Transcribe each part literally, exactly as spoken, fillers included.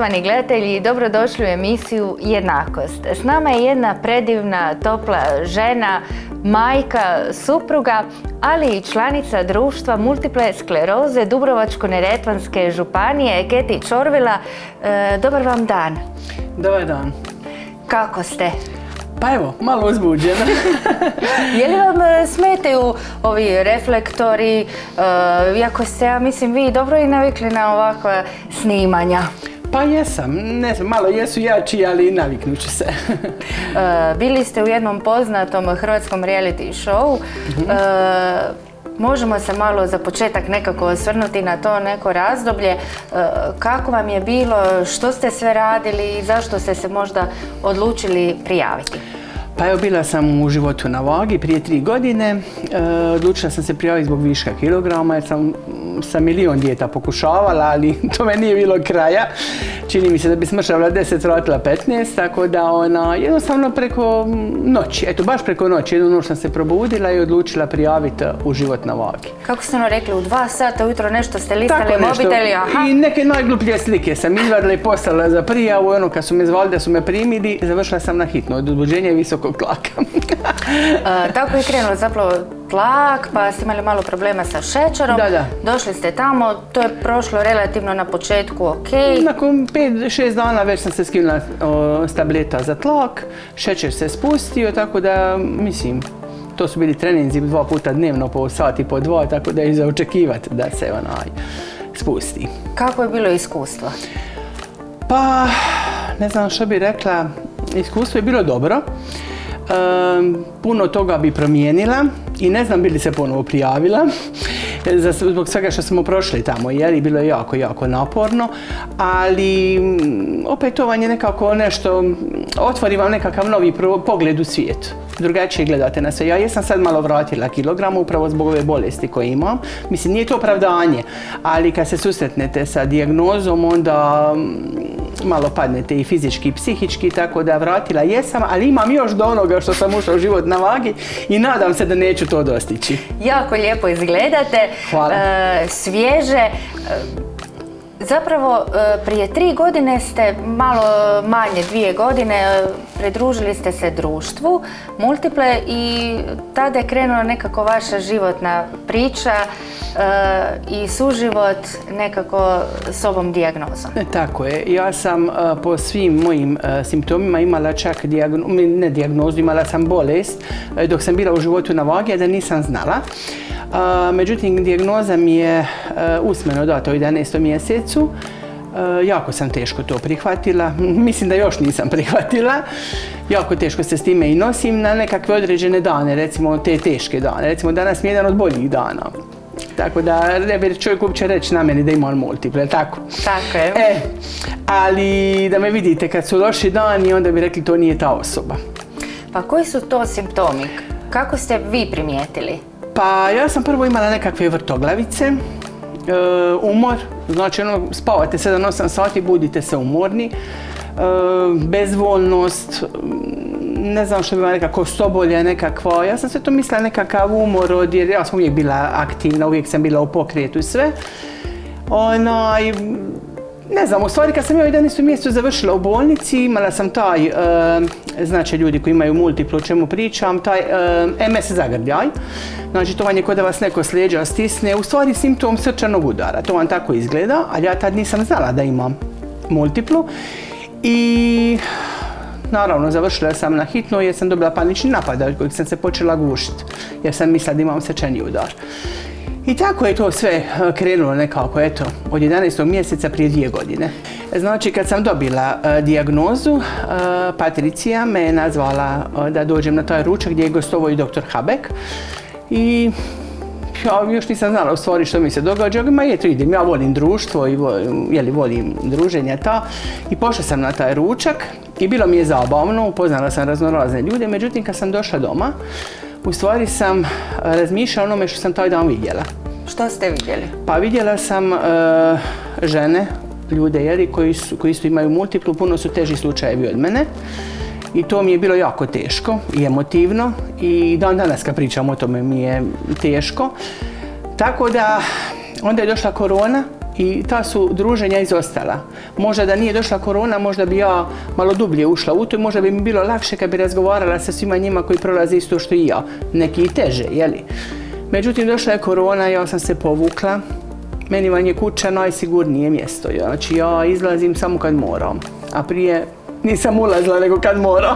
Poštovani gledatelji, dobrodošli u emisiju Jednakost. S nama je jedna predivna, topla žena, majka, supruga, ali i članica društva multiple skleroze Dubrovačko-neretvanske županije, Keti Čorvila. E, dobar vam dan. Dobar dan. Kako ste? Pa evo, malo uzbuđena. Je li vam smetaju ovi reflektori, e, iako ste, ja mislim, vi dobro i navikli na ovakva snimanja? Pa jesam, ne znam, malo jesu jači, ali naviknut ću se. e, bili ste u jednom poznatom hrvatskom reality showu. Mm-hmm. e, Možemo se malo za početak nekako osvrnuti na to neko razdoblje. E, kako vam je bilo, što ste sve radili i zašto ste se možda odlučili prijaviti? Pa evo, bila sam u Životu na vagi prije tri godine. E, odlučila sam se prijaviti zbog viška kilograma jer sam sa milion dijeta pokušavala, ali to me nije bilo kraja. Čini mi se da bi smršavila deset, vratila petnaest, tako da ona jednostavno preko noći, eto baš preko noći, jednu noć sam se probudila i odlučila prijaviti u Život na vagi. Kako ste ono rekli, u dva sata ujutro nešto ste listali mobiteli, aha? I neke najgluplje slike sam izvadila i poslala za prijavu, ono kad su me zvali da su me primili, završila sam na hitno, od uzbuđenja i visokog tlaka. e, tako je krenulo zapravo tlak, pa ste imali malo problema sa šećerom. Da, da. Došli ste tamo, to je prošlo relativno na početku ok. Nakon pet šest dana već sam se skinula s tableta za tlak, šećer se spustio, tako da, mislim, to su bili treninzi dva puta dnevno po sat i po dva, tako da je za očekivati da se onaj spusti. Kako je bilo iskustvo? Pa, ne znam što bi rekla, iskustvo je bilo dobro. Um, puno toga bi promijenila i ne znam bi li se ponovo prijavila zbog svega što smo prošli tamo, jer bilo je jako, jako naporno, ali opet to vam je nekako nešto, otvori vam nekakav novi pogled u svijetu. Drugačije gledate na sve. Ja jesam sad malo vratila kilograma upravo zbog ove bolesti koje imam. Mislim, nije to opravdanje, ali kad se susretnete sa dijagnozom, onda malo padnete i fizički i psihički, tako da vratila jesam, ali imam još do onoga što sam ušla u Život na vagi i nadam se da neću to dostići. Jako lijepo izgledate. Hvala. E, svježe. E, Zapravo, prije tri godine ste, malo manje dvije godine, pridružili ste se društvu Multiple i tada je krenula nekako vaša životna priča i suživot nekako s ovom dijagnozom. Tako je. Ja sam po svim mojim simptomima imala čak dijagno, ne dijagnozu, imala sam bolest dok sam bila u Životu na vagi, a da nisam znala. Uh, međutim, dijagnoza mi je uh, usmeno data u jedanaestom mjesecu. Uh, jako sam teško to prihvatila. Mislim da još nisam prihvatila. Jako teško se s time i nosim na nekakve određene dane, recimo te teške dane. Recimo danas mi je jedan od boljih dana. Tako da ne bi čovjek uopće reći na meni da imam multiple, tako? Tako je. E, ali da me vidite kad su loši dani, onda bi rekli to nije ta osoba. Pa koji su to simptomi? Kako ste vi primijetili? Pa ja sam prvo imala nekakve vrtoglavice, e, umor, znači ono, spavate sedam osam sati, budite se umorni, e, bezvoljnost, ne znam što bi vam nekako stobolja nekakva, ja sam sve to mislila nekakav umor, od, jer ja sam uvijek bila aktivna, uvijek sam bila u pokretu i sve. Onaj, ne znam, u stvari kad sam ja u jedanaestom mjesecu završila u bolnici, imala sam taj, e, znači ljudi koji imaju multiplu, o čemu pričam, taj e, em es zagrljaj. Znači to vam je kod da vas neko s leđa stisne, u stvari simptom srčanog udara, to vam tako izgleda, ali ja tad nisam znala da imam multiplu. I naravno završila sam na hitno jer sam dobila panični napad od kojeg sam se počela gušiti, jer sam mislila da imam srčani udar. I tako je to sve krenulo nekako, eto, od jedanaestog mjeseca prije dvije godine. Znači, kad sam dobila uh, dijagnozu, uh, Patricija me je nazvala uh, da dođem na taj ručak gdje je gostovao i doktor Habek. I ja još nisam znala u stvari što mi se događa, ma eto idem, ja volim društvo i jeli, volim druženja ta. I pošla sam na taj ručak i bilo mi je zabavno, upoznala sam raznorazne ljude, međutim kad sam došla doma, u stvari sam razmišljala o onome što sam taj dan vidjela. Što ste vidjeli? Pa vidjela sam uh, žene, ljude jeli, koji, su, koji su imaju multiplu, puno su teži slučajevi od mene. I to mi je bilo jako teško i emotivno i dan danas kad pričam o tome mi je teško. Tako da onda je došla korona I ta su druženja izostala. Možda da nije došla korona, možda bi ja malo dublje ušla u to i možda bi mi bilo lakše kad bi razgovarala sa svima njima koji prolaze isto što i ja. Neki i teže, jeli? Međutim, došla je korona, ja sam se povukla. Meni vam je kuća najsigurnije mjesto. Znači, ja izlazim samo kad moram. A prije nisam ulazila nego kad moram.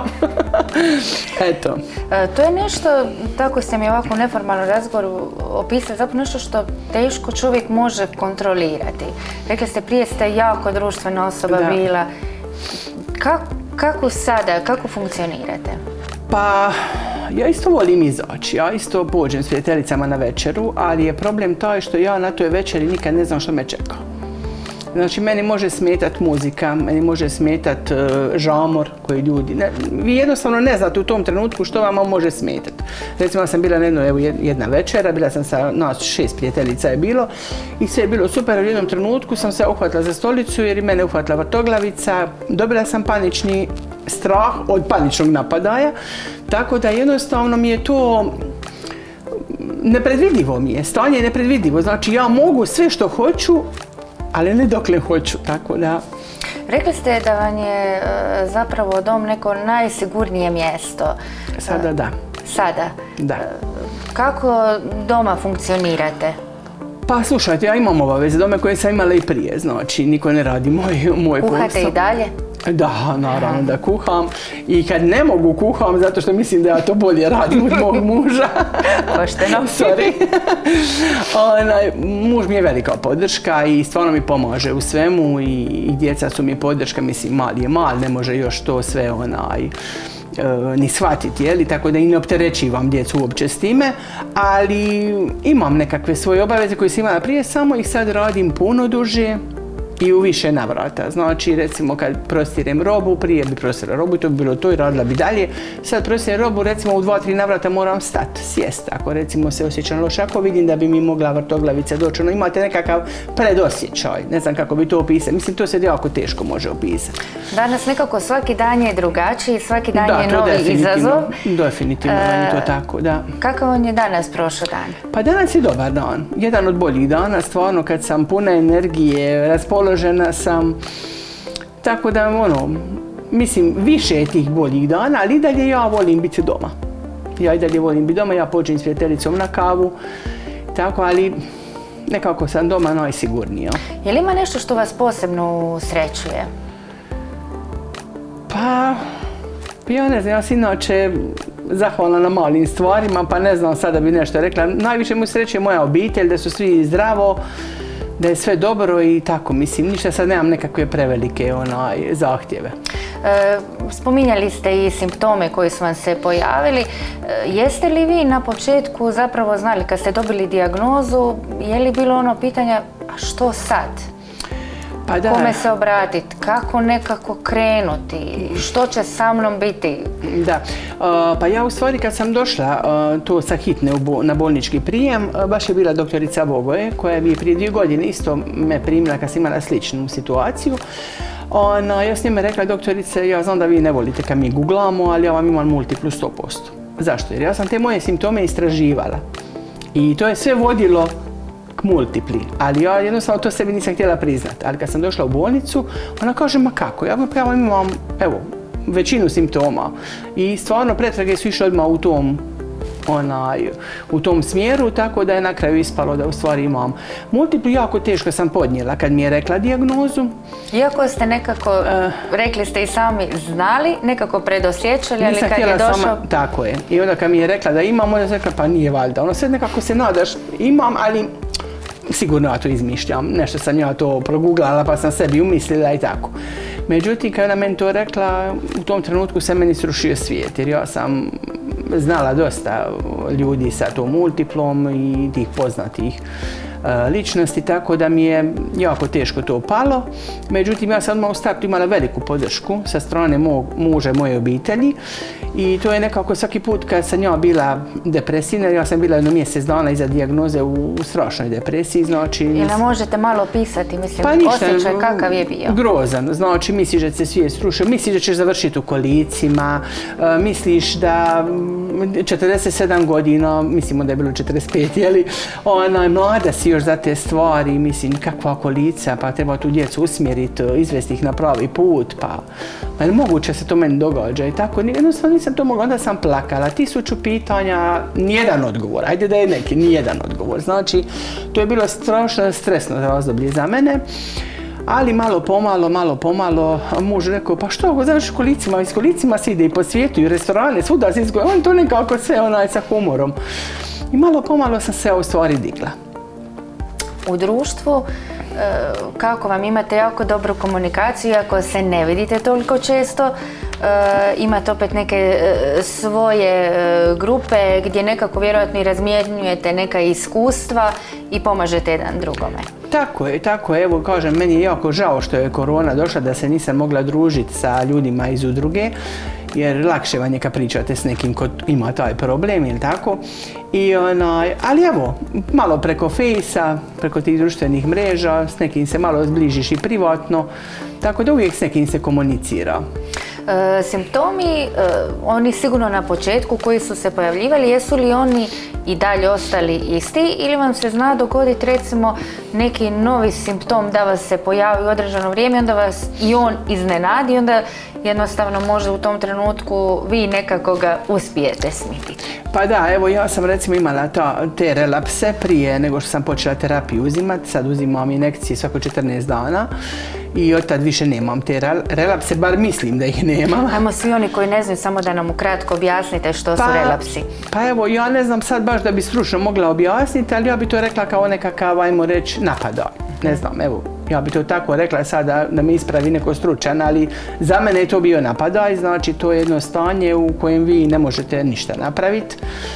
Eto. E, to je nešto, tako ste mi ovako u neformalnom razgovoru opisali, zapravo nešto što teško čovjek može kontrolirati. Rekli ste, prije ste jako društvena osoba Da. bila. Ka, kako sada, kako funkcionirate? Pa, ja isto volim izaći, ja isto pođem s prijateljicama na večeru, ali je problem taj što ja na toj večeri nikad ne znam što me čeka. Znači, meni može smetat muzika, meni može smetat uh, žamor koji ljudi... Ne, vi jednostavno ne znate u tom trenutku što vama može smetat. Recimo, ja sam bila na jedno, evo, jedna večera, bila sam sa nas šest prijateljica je bilo i sve je bilo super, u jednom trenutku sam se uhvatila za stolicu jer i mene uhvatila vrtoglavica, dobila sam panični strah od paničnog napadaja, tako da jednostavno mi je to... Nepredvidivo mi je, stanje je nepredvidivo, znači ja mogu sve što hoću, ali ne dokle hoću, tako da... Rekli ste da vam je e, zapravo dom neko najsigurnije mjesto. Sada da. Sada? Da. E, kako doma funkcionirate? Pa slušajte, ja imam obaveze doma koje sam imala i prije, znači niko ne radi moj, moj posao. Kuhate i dalje? Da, naravno da kuham i kad ne mogu kuham zato što mislim da ja to bolje radim od mog muža. Pošteno. Sorry. Onaj, muž mi je velika podrška i stvarno mi pomaže u svemu i, i djeca su mi podrška, mislim mali je mal, ne može još to sve onaj e, ni shvatiti, jeli, tako da i ne opterećivam djecu uopće s time, ali imam nekakve svoje obaveze koje sam imala prije, samo ih sad radim puno duže i u više navrata. Znači, recimo, kad prostirem robu, prije bi prostirala robu i to bi bilo to i radila bi dalje. Sad prostirem robu, recimo, u dva, tri navrata moram stati, sjest. Ako, recimo, se osjećam loše, ako vidim da bi mi mogla vrtoglavica doći, ono, imate nekakav predosjećaj, ne znam kako bi to opisati. Mislim, to se jako teško može opisati. Danas nekako svaki dan je drugačiji, svaki dan da, je novi izazov. Definitivno je to tako, da. Kakav on je danas prošao dan? Pa danas je dobar dan. Jedan od boljih dana, stvarno, kad sam puna energije, raspoložena sam. Tako da, ono, mislim, više je tih boljih dana, ali i dalje ja volim biti doma. Ja i dalje volim biti doma, ja pođem s prijateljicom na kavu, tako, ali nekako sam doma najsigurnija. Je li ima nešto što vas posebno usrećuje? Pa, ja ne znam, ja sam inače zahvalna na malim stvarima, pa ne znam sada bi nešto rekla. Najviše mu sreće moja obitelj, da su svi zdravo, da je sve dobro i tako, mislim, ništa sad nemam nekakve prevelike onaj, zahtjeve. E, spominjali ste i simptome koji su vam se pojavili. E, jeste li vi na početku zapravo znali, kad ste dobili dijagnozu, je li bilo ono pitanja, a što sad? Pa da. Kome se obratiti, kako nekako krenuti, što će sa mnom biti? Da, uh, pa ja u stvari kad sam došla uh, to sa hitne bo na bolnički prijem, uh, baš je bila doktorica Bogoje koja mi je prije dvije godine isto me primila kad sam imala sličnu situaciju. Ona, ja s njime rekla, doktorice, ja znam da vi ne volite kad mi googlamo, ali ja vam imam multiplu sto posto. Zašto? Jer ja sam te moje simptome istraživala i to je sve vodilo k multipli, ali ja jednostavno to sebi nisam htjela priznati. Ali kad sam došla u bolnicu, ona kaže, ma kako, ja pravo imam, evo, većinu simptoma i stvarno pretrage su išle odmah u tom onaj, u tom smjeru, tako da je na kraju ispalo da u stvari imam multiplu. Jako teško sam podnijela kad mi je rekla dijagnozu. Iako ste nekako, uh, rekli ste i sami, znali, nekako predosjećali, ali kad je došao... Sama, tako je. I onda kad mi je rekla da imam, onda sam rekla, pa nije valjda. Ono sve nekako se nadaš, imam, ali sigurno ja to izmišljam. Nešto sam ja to proguglala pa sam sebi umislila i tako. Međutim, kad je ona meni to rekla, u tom trenutku se meni srušio svijet, jer ja sam znala dosta ljudi sa tom multiplom i tih poznatih ličnosti, tako da mi je jako teško to palo. Međutim, ja sam odmah u startu imala veliku podršku sa strane mog muža i moje obitelji i to je nekako svaki put kad sam ja bila depresivna, ja sam bila jedno mjesec dana iza dijagnoze u strašnoj depresiji, znači... Ili možete malo opisati, mislim, pa ništa, osjećaj kakav je bio? Grozan, znači misliš da se svijet srušio, misliš da ćeš završiti u kolicima, misliš da četrdeset sedam godina, mislimo da je bilo četrdeset pet, jeli, onaj, mlada si novac još za te stvari, mislim, kakva kolica, pa treba tu djecu usmjeriti, izvesti ih na pravi put, pa je moguće se to meni događa i tako. Jednostavno nisam to mogla, onda sam plakala. Tisuću pitanja, nijedan odgovor, ajde da je neki, nijedan odgovor. Znači, to je bilo strašno stresno razdoblje za mene. Ali malo pomalo, malo pomalo, muž rekao, pa što ako znaš kolicima, s kolicima se ide i po svijetu i restorane, svuda se izgoje, on to nekako sve onaj sa humorom. I malo pomalo sam se u stvari digla. U društvu, kako vam imate jako dobru komunikaciju, iako se ne vidite toliko često, imate opet neke svoje grupe gdje nekako vjerojatno i razmjenjujete neka iskustva i pomažete jedan drugome. Tako je, tako je. Evo, kažem, meni je jako žao što je korona došla, da se nisam mogla družiti sa ljudima iz udruge, jer lakše vam je kad pričate s nekim ko ima taj problem, ili tako. I onaj, ali evo, malo preko Fejsa, preko tih društvenih mreža, s nekim se malo zbližiš i privatno, tako da uvijek s nekim se komunicira. E, simptomi, e, oni sigurno na početku koji su se pojavljivali, jesu li oni i dalje ostali isti ili vam se zna dogoditi recimo neki novi simptom da vas se pojavi u određeno vrijeme, onda vas i on iznenadi i onda jednostavno možda u tom trenutku vi nekako ga uspijete smiriti? Pa da, evo ja sam recimo imala ta, te relapse prije nego što sam počela terapiju uzimati, sad uzimam injekcije svako četrnaest dana. I od tad više nemam te relapse, bar mislim da ih nemam. Ajmo svi oni koji ne znaju, samo da nam ukratko objasnite što su pa, relapsi. Pa evo, ja ne znam sad baš da bi stručno mogla objasniti, ali ja bi to rekla kao nekakav, ajmo reći, napadaj. Ne znam, evo, ja bi to tako rekla sada da me ispravi neko stručan, ali za mene je to bio napadaj, znači to je jedno stanje u kojem vi ne možete ništa napraviti.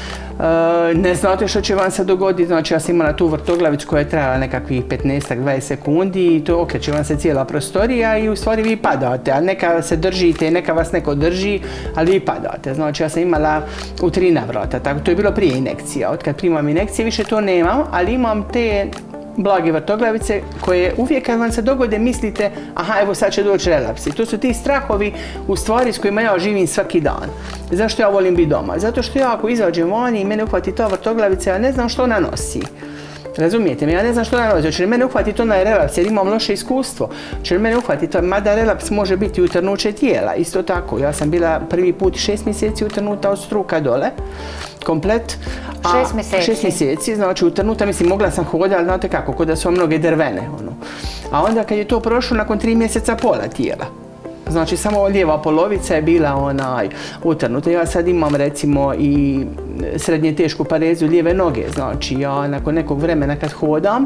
Ne znate što će vam se dogoditi, znači ja sam imala tu vrtoglavicu koja je trajala nekakvih petnaest do dvadeset sekundi i to okreće vam se cijela prostorija i u stvari vi padate, a neka se držite, neka vas neko drži, ali vi padate. Znači ja sam imala u tri navrata, tako to je bilo prije injekcija. Od kad primam injekcije više to nemam, ali imam te blage vrtoglavice koje uvijek kad vam se dogode mislite aha, evo sad će doći relapsi. To su ti strahovi u stvari s kojima ja živim svaki dan. Zašto ja volim biti doma? Zato što ja ako izađem vani i mene uhvati ta vrtoglavica, ja ne znam što ona nosi. Razumijete me? Ja ne znam što ona nosi. Hoće li mene uhvatiti onaj relaps jer imam loše iskustvo? Hoće li mene uhvatiti? Mada relaps može biti utrnuće tijela. Isto tako. Ja sam bila prvi put šest mjeseci utrnuta od struka dole. Komplet. Šest mjeseci? Šest mjeseci, znači utrnuta, mislim, mogla sam hodati, ali znate kako, kod da su mnoge drvene. Ono. A onda kad je to prošlo, nakon tri mjeseca pola tijela. Znači, samo lijeva polovica je bila onaj utrnuta. Ja sad imam, recimo, i srednje tešku parezu lijeve noge. Znači, ja nakon nekog vremena kad hodam,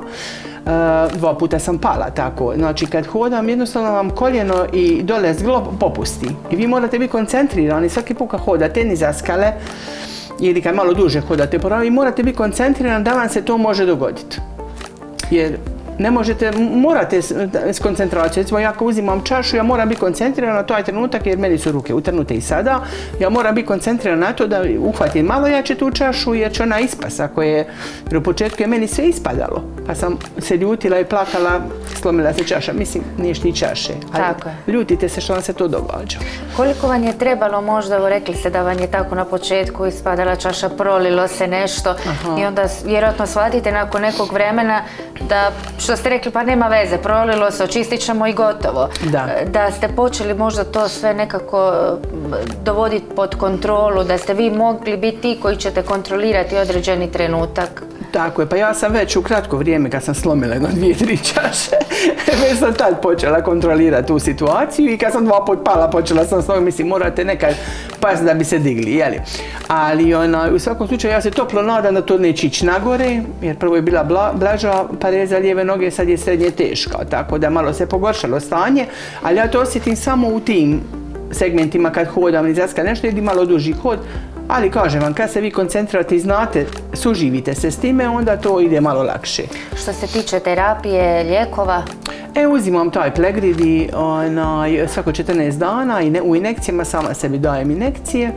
dva puta sam pala tako. Znači, kad hodam, jednostavno vam koljeno i dole zglob popusti. I vi morate biti koncentrirani svaki put kad hodate niza skale, ili kad malo duže hodate po ravni, morate biti koncentrirani da vam se to može dogoditi. Jer ne možete, morate s koncentracijom. Recimo, ja ako uzimam čašu, ja moram biti koncentrirana na taj trenutak jer meni su ruke utrnute i sada. Ja moram biti koncentrirana na to da uhvatim malo jače tu čašu jer će ona ispast. Ako je, jer u početku je meni sve ispadalo. Pa sam se ljutila i plakala, slomila se čaša. Mislim, niješ ni čaše. Tako je. Ljutite se što vam se to događa. Koliko vam je trebalo možda, rekli ste da vam je tako na početku ispadala čaša, prolilo se nešto. Aha. I onda vjerojatno shvatite nakon nekog vremena da, što ste rekli, pa nema veze, prolilo se, očistit ćemo i gotovo. Da. Da ste počeli možda to sve nekako dovoditi pod kontrolu, da ste vi mogli biti ti koji ćete kontrolirati određeni trenutak. Tako je, pa ja sam već u kratko vrijeme kad sam slomila jedno dvije, tri čaše, već sam tad počela kontrolirati tu situaciju i kad sam dva put pala počela sam s nogu, mislim, morate nekad pasti da bi se digli, jeli. Ali ona, u svakom slučaju ja se toplo nadam da to neće ići nagore, jer prvo je bila bla, blaža pareza lijeve noge, sad je srednje teška, tako da malo se pogoršalo stanje, ali ja to osjetim samo u tim segmentima kad hodam ili zaska nešto ili malo duži hod. Ali kažem vam, kad se vi koncentrirate i znate, suživite se s time, onda to ide malo lakše. Što se tiče terapije, lijekova? E, uzimam taj Plegrid i onaj, svako četrnaest dana i ne, u injekcijama sama sebi dajem injekcije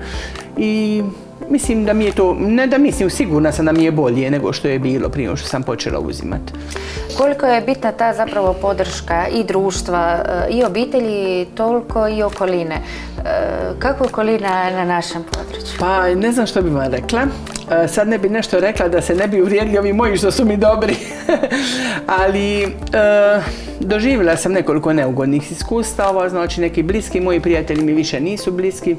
i mislim da mi je to, ne da mislim, sigurna sam da mi je bolje nego što je bilo prije što sam počela uzimati. Koliko je bitna ta zapravo podrška i društva i obitelji, toliko i okoline? Kako je okolina na našem području? Pa ne znam što bi vam rekla, sad ne bi nešto rekla da se ne bi uvrijedili ovi moji što su mi dobri, ali e, doživjela sam nekoliko neugodnih iskustava, znači neki bliski moji prijatelji mi više nisu bliski.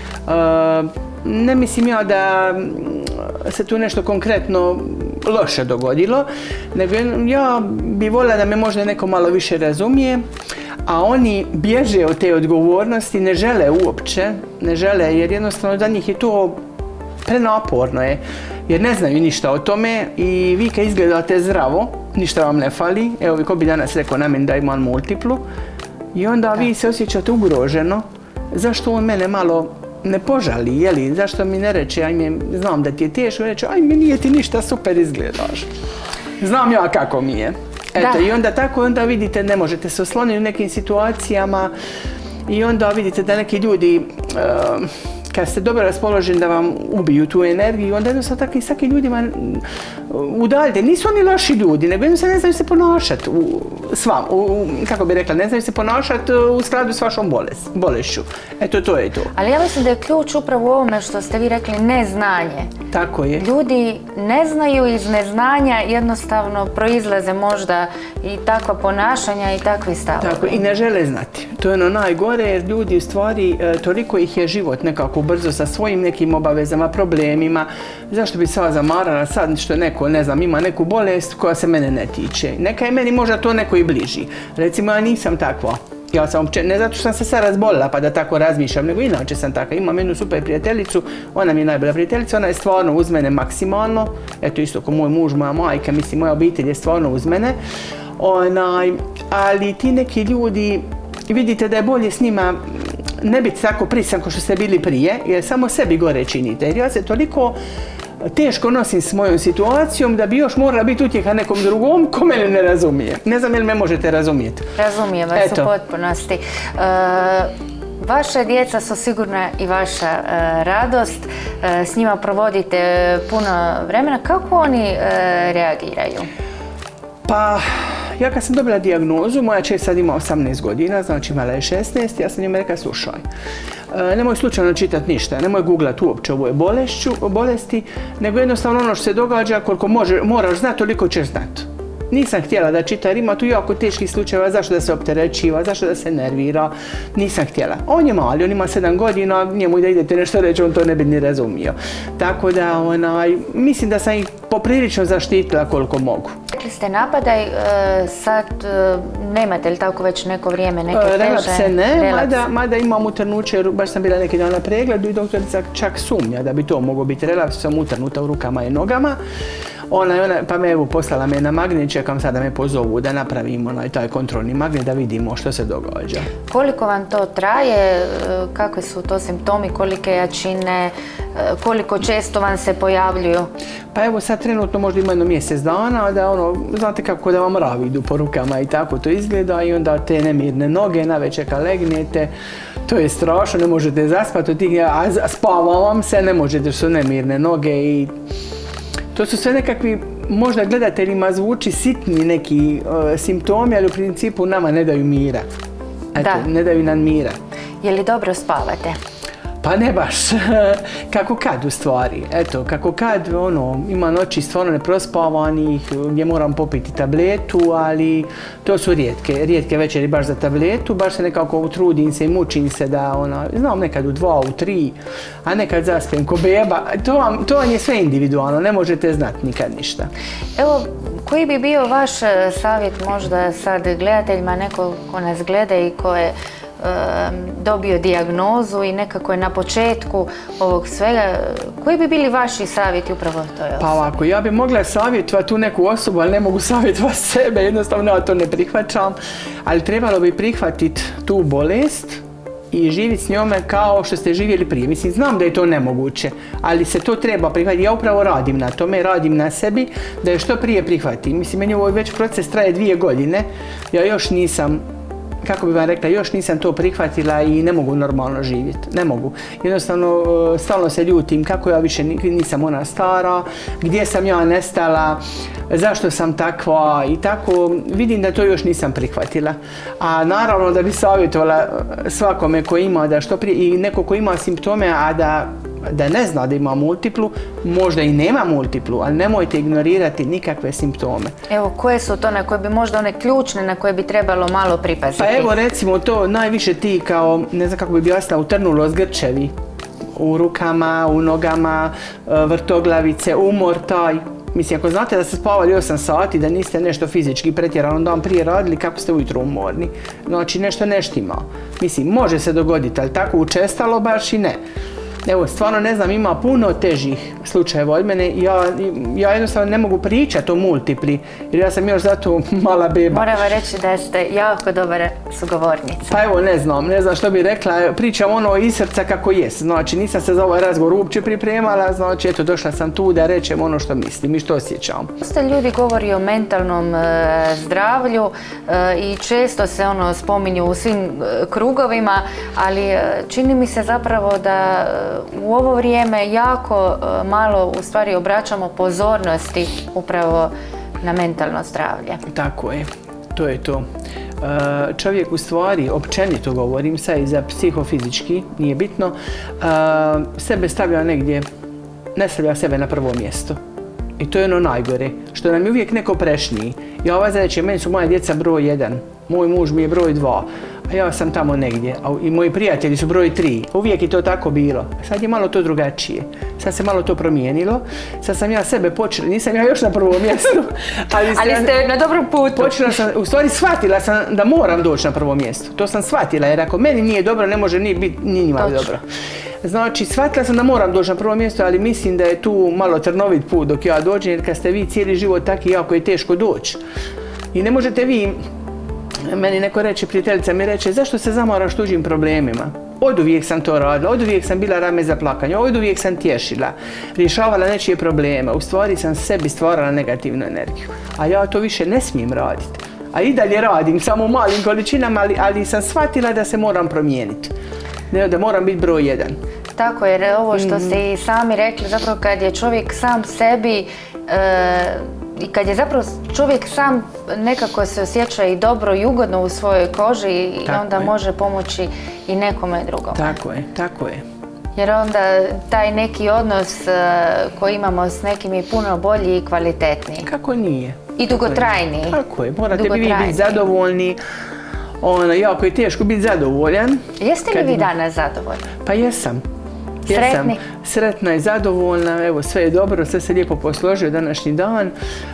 E, ne mislim ja da se tu nešto konkretno loše dogodilo, nego ja bi voljela da me možda neko malo više razumije, a oni bježe od te odgovornosti, ne žele uopće, ne žele jer jednostavno za njih je to prenaporno je, jer ne znaju ništa o tome i vi kad izgledate zdravo, ništa vam ne fali, evo vi ko bi danas rekao na meni da imam multiplu i onda vi se osjećate ugroženo, zašto on mene malo ne požali, jeli, zašto mi ne reče, ajme, znam da ti je teško, reče, ajme, nije ti ništa, super izgledaš. Znam ja kako mi je. Eto, i onda tako, onda vidite, ne možete se osloniti u nekim situacijama i onda vidite da neki ljudi, uh, kad ste dobro raspoloženi da vam ubiju tu energiju, onda jednostavno takvim svakim ljudima udaljite. Nisu oni loši ljudi, nego jednostavno ne znaju se ponašati s vam, u, kako bi rekla, ne znaju se ponašati u skladu s vašom bolest, bolešću. Eto, to je to. Ali ja mislim da je ključ upravo u ovome što ste vi rekli, neznanje. Tako je. Ljudi ne znaju, iz neznanja jednostavno proizlaze možda i takva ponašanja i takvi stavovi. Tako, i ne žele znati. To je ono najgore jer ljudi u stvari, toliko ih je život nekako brzo sa svojim nekim obavezama, problemima. Zašto bi sad zamarala sad što neko, ne znam, ima neku bolest koja se mene ne tiče. Neka je meni možda to neko i bliži. Recimo, ja nisam takva. Ja sam, ne zato što sam se sad razbolila pa da tako razmišljam, nego inače sam takva. Imam jednu super prijateljicu, ona mi je najbolja prijateljica, ona je stvarno uz mene maksimalno. Eto isto ko moj muž, moja majka, mislim, moja obitelj je stvarno uz mene. Onaj, ali ti neki ljudi, vidite da je bolje s njima ne biti tako prisan kao što ste bili prije, jer samo sebi gore činite. Jer ja se toliko teško nosim s mojom situacijom da bi još morala biti utjeha nekom drugom ko mene ne razumije. Ne znam jel me možete razumijeti. Razumijem vas u potpunosti. Uh, vaše djeca su sigurno i vaša uh, radost. Uh, s njima provodite puno vremena. Kako oni uh, reagiraju? Pa, ja kad sam dobila dijagnozu, moja čer sad ima osamnaest godina, znači imala je šesnaest, ja sam njima rekla, slušaj, nemoj slučajno čitati ništa, nemoj googlat uopće ovoj bolešću, bolesti, nego jednostavno ono što se događa, koliko može, moraš znati, toliko ćeš znati. Nisam htjela da čita jer ima tu jako teških slučajeva, zašto da se opterećiva, zašto da se nervira, nisam htjela. On je mali, on ima sedam godina, njemu da idete nešto reći, on to ne bi ni razumio. Tako da, onaj, mislim da sam ih poprilično zaštitila koliko mogu. Rekli ste napadaj, sad nemate li tako već neko vrijeme, neke teže? Relapse ne, mada, mada imam utrnuće, jer baš sam bila neki dan na pregledu i doktorica čak sumnja da bi to moglo biti relaps, sam utrnuta u rukama i nogama. Ona, ona, pa me evo poslala me na magnet, čekam sada me pozovu da napravimo onaj taj kontrolni magnet da vidimo što se događa. Koliko vam to traje, kakve su to simptomi, kolike jačine, koliko često vam se pojavljuju? Pa evo sad trenutno možda ima jedno mjesec dana, da ono, znate kako da vam mravi idu po rukama i tako to izgleda i onda te nemirne noge, navečer kad legnete, to je strašno, ne možete zaspati od tih, a spava vam se, ne možete, su nemirne noge i to su sve nekakvi, možda gledateljima zvuči sitni neki uh, simptomi, ali u principu nama ne daju mira. Eto, da. Ne daju nam mira. Je li dobro spavate? Pa ne baš. Kako kad u stvari. Eto, kako kad, ono, ima noći stvarno neprospavanih, gdje moram popiti tabletu, ali to su rijetke, rijetke večeri baš za tabletu, baš se nekako trudim se i mučim se da, ono, znam nekad u dva, u tri, a nekad zaspijem ko beba. To vam, to vam je sve individualno, ne možete znati nikad ništa. Evo, koji bi bio vaš savjet možda sad gledateljima, neko ko nas gleda i ko je dobio dijagnozu i nekako je na početku ovog svega, koji bi bili vaši savjeti upravo toj osobi? Pa ovako, ja bi mogla savjetovati tu neku osobu, ali ne mogu savjetovati sebe, jednostavno ja to ne prihvaćam, ali trebalo bi prihvatiti tu bolest i živjeti s njome kao što ste živjeli prije. Mislim, znam da je to nemoguće, ali se to treba prihvatiti. Ja upravo radim na tome, radim na sebi, da je što prije prihvatim. Mislim, meni ovo već proces traje dvije godine, ja još nisam, kako bi vam rekla, još nisam to prihvatila i ne mogu normalno živjeti. Ne mogu. Jednostavno, stalno se ljutim kako ja više nisam ona stara, gdje sam ja nestala, zašto sam takva i tako. Vidim da to još nisam prihvatila. A naravno da bi savjetovala svakome ko ima da što prije, i neko ko ima simptome, a da da ne zna da ima multiplu, možda i nema multiplu, ali nemojte ignorirati nikakve simptome. Evo, koje su to na koje bi možda one ključne, na koje bi trebalo malo pripaziti? Pa evo recimo to najviše ti kao, ne znam kako bi objasnila, utrnulost, grčevi u rukama, u nogama, vrtoglavice, umor taj. Mislim, ako znate da ste spavali osam sati, da niste nešto fizički pretjerano dan prije radili, kako ste ujutro umorni. Znači, nešto ne štima. Mislim, može se dogoditi, ali tako učestalo baš i ne. Evo, stvarno ne znam, ima puno težih slučajeva od mene. Ja, ja jednostavno ne mogu pričati o multipli, jer ja sam još zato mala beba. Moram vam reći da ste jako dobar sugovornica. Pa evo, ne znam, ne znam što bi rekla, pričam ono iz srca kako jest. Znači, nisam se za ovaj razgovor uopće pripremala, znači, eto, došla sam tu da rečem ono što mislim i što osjećam. Dosta ljudi govori o mentalnom e, zdravlju e, i često se ono spominju u svim e, krugovima, ali e, čini mi se zapravo da u ovo vrijeme jako malo u stvari obraćamo pozornosti upravo na mentalno zdravlje. Tako je, to je to. Čovjek u stvari, općenito govorim, sad i za psihofizički, nije bitno, sebe stavlja negdje, ne stavlja sebe na prvo mjesto. I to je ono najgore, što nam je uvijek neko prešniji. Ja ovaj znači, meni su moja djeca broj jedan, moj muž mi je broj dva, a ja sam tamo negdje, a i moji prijatelji su broj tri. Uvijek je to tako bilo. Sad je malo to drugačije. Sad se malo to promijenilo. Sad sam ja sebe počela, nisam ja još na prvom mjestu. Ali, ali ste na dobrom putu. Počela sam, u stvari shvatila sam da moram doći na prvo mjesto. To sam shvatila, jer ako meni nije dobro, ne može ni biti ni njima dobro. Znači, shvatila sam da moram doći na prvo mjesto, ali mislim da je tu malo trnovit put dok ja dođem, jer kad ste vi cijeli život taki, jako je teško doći. I ne možete vi, meni neko reče, prijateljica mi reče, zašto se zamoraš tuđim problemima? Od uvijek sam to radila, od uvijek sam bila rame za plakanje, od uvijek sam tješila, rješavala nečije probleme. U stvari sam sebi stvarala negativnu energiju. A ja to više ne smijem raditi. A i dalje radim, samo u malim količinama, ali, ali sam shvatila da se moram promijeniti. Da moram biti broj jedan. Tako, jer ovo što ste i sami rekli, zapravo kad je čovjek sam sebi e, i kad je zapravo čovjek sam nekako se osjeća i dobro i ugodno u svojoj koži i onda može pomoći i nekome drugome. Tako je, tako je. Jer onda taj neki odnos e, koji imamo s nekim je puno bolji i kvalitetniji. Kako nije? I dugotrajniji. Tako je, morate bi vi biti zadovoljni. Ono, jako je teško biti zadovoljan. Jeste li vi danas zadovoljni? Pa jesam. Sretni? Sretna i zadovoljna, evo sve je dobro, sve se lijepo posložio današnji dan.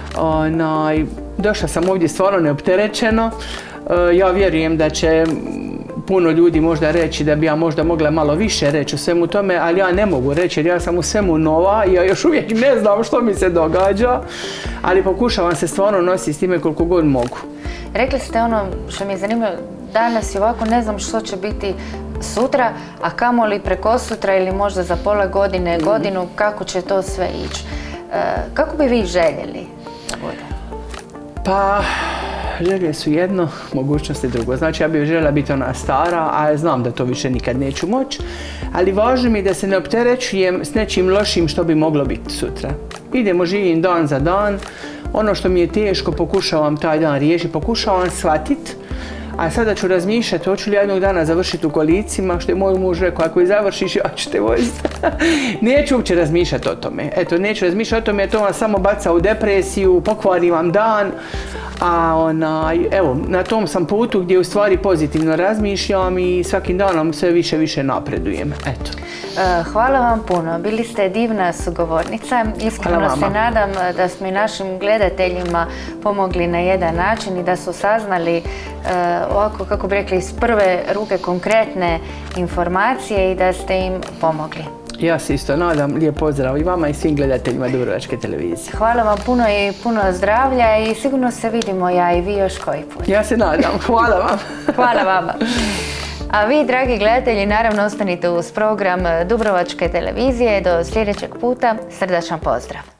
Došla sam ovdje stvarno neopterećeno. Ja vjerujem da će puno ljudi možda reći da bi ja možda mogla malo više reći o svemu tome, ali ja ne mogu reći jer ja sam u svemu nova i ja još uvijek ne znam što mi se događa, ali pokušavam se stvarno nositi s time koliko god mogu. Rekli ste ono što mi je zanimljivo, danas i ovako ne znam što će biti sutra, a kamoli preko sutra ili možda za pola godine, godinu, kako će to sve ići. E, kako bi vi željeli da bude? Pa, želje su jedno, mogućnosti drugo. Znači, ja bih željela biti ona stara, a znam da to više nikad neću moći, ali važno mi je da se ne opterećujem s nečim lošim što bi moglo biti sutra. Idemo, živim dan za dan, ono što mi je teško pokušavam taj dan riješiti, pokušavam shvatiti, a sada ću razmišljati, hoću li jednog dana završiti u kolicima, što je moj muž rekao, ako i završiš, ja ću te voziti. Neću uopće razmišljati o tome. Eto, neću razmišljati o tome, jer to vam samo baca u depresiju, pokvari vam dan, a onaj, evo, na tom sam putu gdje u stvari pozitivno razmišljam i svakim danom sve više više napredujem. Eto. Hvala vam puno, bili ste divna sugovornica. Iskreno se nadam da smo i našim gledateljima pomogli na jedan način i da su saznali ovako, kako bi rekli, iz prve ruke konkretne informacije i da ste im pomogli. Ja se isto nadam, lijep pozdrav i vama i svim gledateljima Dubrovačke televizije. Hvala vam puno i puno zdravlja i sigurno se vidimo ja i vi još koji put. Ja se nadam, hvala vam. Hvala vama. A vi, dragi gledatelji, naravno ostanite uz program Dubrovačke televizije. Do sljedećeg puta, srdačan pozdrav.